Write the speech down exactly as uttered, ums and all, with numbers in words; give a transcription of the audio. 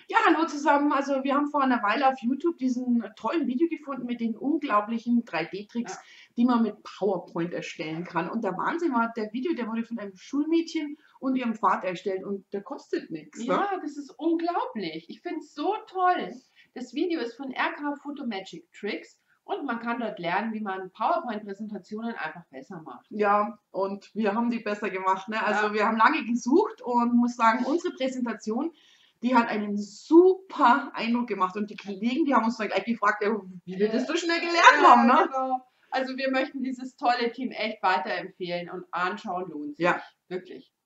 Ja, hallo zusammen. Also wir haben vor einer Weile auf YouTube diesen tollen Video gefunden mit den unglaublichen drei D-Tricks, Ja. die man mit PowerPoint erstellen kann. Und der Wahnsinn war, der Video, der wurde von einem Schulmädchen und ihrem Vater erstellt und der kostet nix, ne? Ja, das ist unglaublich. Ich finde es so toll. Das Video ist von R K Photomagic Tricks und man kann dort lernen, wie man PowerPoint-Präsentationen einfach besser macht. Ja, und wir haben die besser gemacht, ne? Also Ja. wir haben lange gesucht und muss sagen, unsere Präsentation, die hat einen super Eindruck gemacht und die Kollegen, die haben uns dann gleich gefragt, ja, wie wir das Äh, so schnell gelernt haben, ja, ne? genau. Also wir möchten dieses tolle Team echt weiterempfehlen und anschauen lohnt sich. Ja. Wirklich.